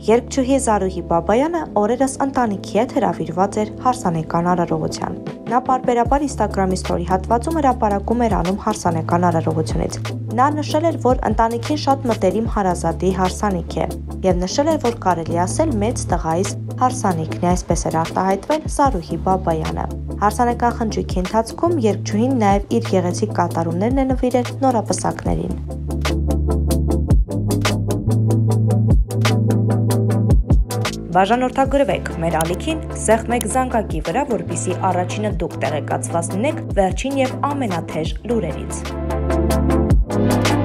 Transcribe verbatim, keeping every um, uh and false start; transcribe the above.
Երգչուհի Զարուհի Բաբայանը օրերս ընտանիքի հետ հրավիրված էր հարսանեկան արարողության։ Նա պարբերաբար Instagram-ի ստորի հատվածում հրապարակում էր անում հարսանեկան արարողությունից։ Նա նշել էր, որ ընտանիքին շատ մտերիմ հարազատի հարսանիք է, եւ նշել էր, որ կարելի ասել մեծ տղայիս հարսանիքն է, այսպես էր արտահայտվել Զարուհի Բաբայանը։ Հարսանեկան խնջույքի ընթացքում երգչուհին նաև իր գեղեցիկ կատարումներն է նվիրել նորապսակներին։ Բաժանորդագրվեք մեր ալիքին, սեղմեք զանգակի վրա, որպեսզի առաջինը դուք տեղեկացված լինեք վերջին եւ ամենաթեժ լուրերից։